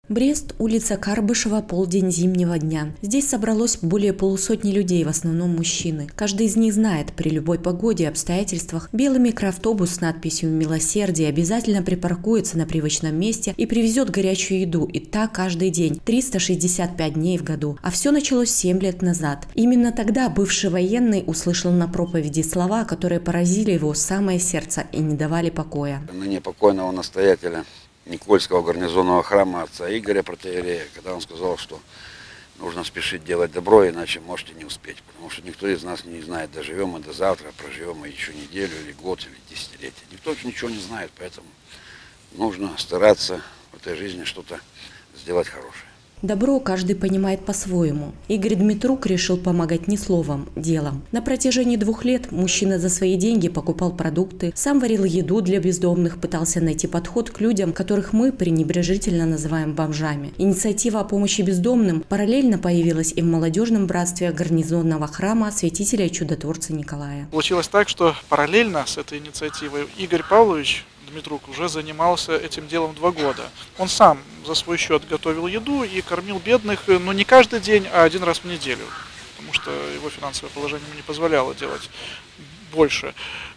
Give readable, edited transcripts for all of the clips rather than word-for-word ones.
Брест, улица Карбышева, полдень зимнего дня. Здесь собралось более полусотни людей, в основном мужчины. Каждый из них знает, при любой погоде и обстоятельствах белый микроавтобус с надписью «Милосердие» обязательно припаркуется на привычном месте и привезет горячую еду. И так каждый день, 365 дней в году. А все началось 7 лет назад. Именно тогда бывший военный услышал на проповеди слова, которые поразили его самое сердце и не давали покоя. Ныне покойного настоятеля Никольского гарнизонного храма отца Игоря протоиерея, когда он сказал, что нужно спешить делать добро, иначе можете не успеть. Потому что никто из нас не знает, доживем мы до завтра, проживем мы еще неделю, или год, или десятилетие. Никто ничего не знает, поэтому нужно стараться в этой жизни что-то сделать хорошее. Добро каждый понимает по-своему. Игорь Дмитрук решил помогать не словом, делом. На протяжении 2 лет мужчина за свои деньги покупал продукты, сам варил еду для бездомных, пытался найти подход к людям, которых мы пренебрежительно называем бомжами. Инициатива о помощи бездомным параллельно появилась и в молодежном братстве гарнизонного храма святителя и чудотворца Николая. Получилось так, что параллельно с этой инициативой Игорь Павлович Дмитрук уже занимался этим делом 2 года. Он сам за свой счет готовил еду и кормил бедных, но не каждый день, а 1 раз в неделю, потому что его финансовое положение не позволяло делать больше.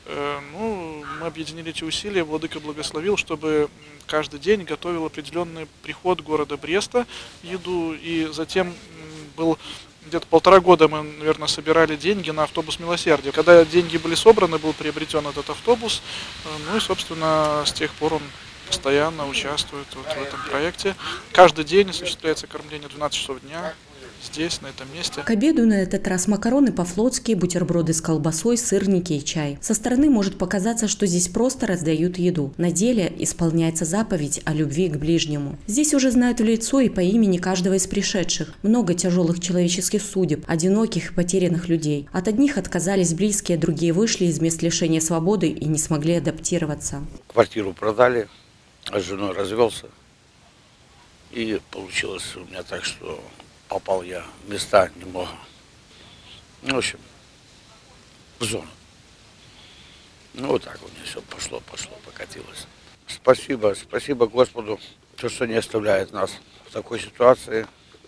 Мы объединили эти усилия, владыка благословил, чтобы каждый день готовил определенный приход города Бреста еду, и затем был... Где-то 1,5 года мы, наверное, собирали деньги на автобус милосердия. Когда деньги были собраны, был приобретен этот автобус. Ну и, собственно, с тех пор он постоянно участвует в этом проекте. Каждый день осуществляется кормление 12 часов дня. Здесь, на этом месте. К обеду на этот раз макароны по-флотски, бутерброды с колбасой, сырники и чай. Со стороны может показаться, что здесь просто раздают еду. На деле исполняется заповедь о любви к ближнему. Здесь уже знают в лицо и по имени каждого из пришедших. Много тяжелых человеческих судеб, одиноких и потерянных людей. От одних отказались близкие, другие вышли из мест лишения свободы и не смогли адаптироваться. Квартиру продали, а с женой развелся. И получилось у меня так, что... попал я в места немного, в общем, в зону. Вот так у меня все пошло, покатилось. Спасибо Господу, что не оставляет нас в такой ситуации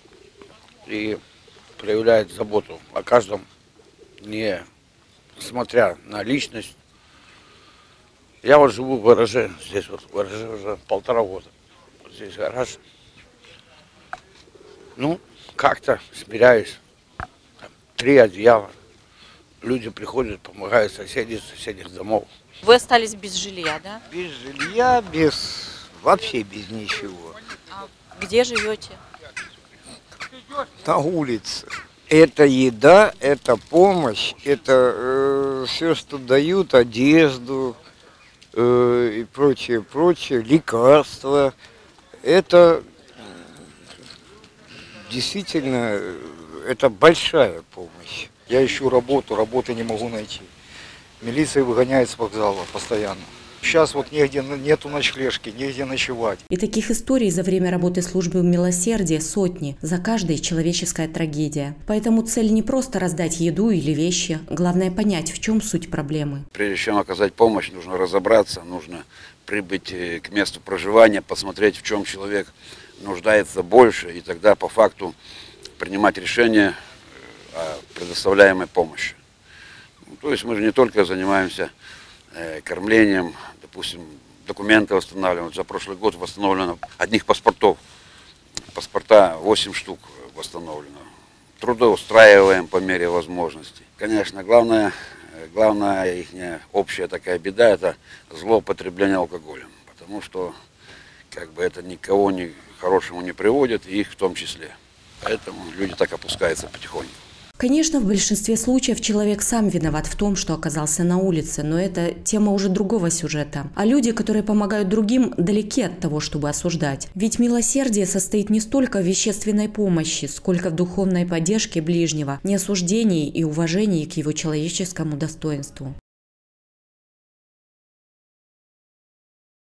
и проявляет заботу о каждом, не смотря на личность. Я вот живу в гараже, здесь вот в гараже уже 1,5 года. Вот здесь гараж. Как-то смиряюсь. 3 одеяла. Люди приходят, помогают соседних домов. Вы остались без жилья, да? Без жилья, вообще без ничего. А где живете? На улице. Это еда, это помощь, это все, что дают, одежду и прочее, лекарства. Это... Действительно, это большая помощь. Я ищу работу, работы не могу найти. Милиция выгоняет с вокзала постоянно. Сейчас вот нигде нету ночлежки, негде ночевать. И таких историй за время работы службы милосердия сотни. За каждой человеческая трагедия. Поэтому цель не просто раздать еду или вещи. Главное понять, в чем суть проблемы. Прежде чем оказать помощь, нужно разобраться, нужно прибыть к месту проживания, посмотреть, в чем человек нуждается больше, и тогда по факту принимать решение о предоставляемой помощи. То есть мы же не только занимаемся кормлением, допустим, документы восстанавливаем. За прошлый год восстановлено одних паспортов. Паспорта 8 штук восстановлено. Трудоустраиваем по мере возможностей. Конечно, главная их общая такая беда – это злоупотребление алкоголем. Потому что это никого ни к хорошему не приводит, и их в том числе. Поэтому люди так опускаются потихоньку. Конечно, в большинстве случаев человек сам виноват в том, что оказался на улице, но это тема уже другого сюжета. А люди, которые помогают другим, далеки от того, чтобы осуждать. Ведь милосердие состоит не столько в вещественной помощи, сколько в духовной поддержке ближнего, неосуждении и уважении к его человеческому достоинству.